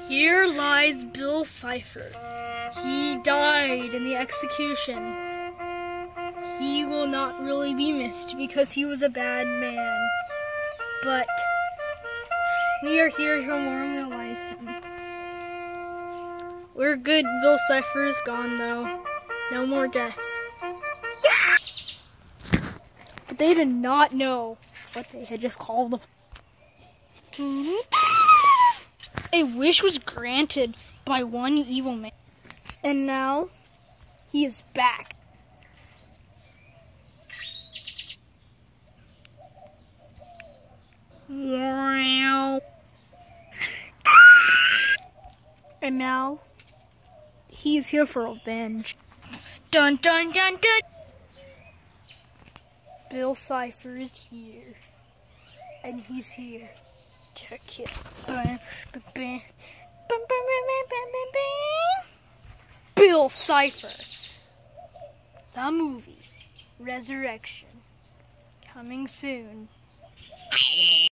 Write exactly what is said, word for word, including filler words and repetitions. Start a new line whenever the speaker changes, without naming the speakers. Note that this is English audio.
Here lies Bill Cipher. He died in the execution. He will not really be missed because he was a bad man. But we are here to memorialize him. We're good. Bill Cipher is gone though. No more deaths. Yeah! But they did not know what they had just called him. A wish was granted by one evil man. And now, he is back. And now, he's here for revenge. Dun dun dun dun! Bill Cipher is here. And he's here to kill. Bill Cipher. The movie. Resurrection. Coming soon.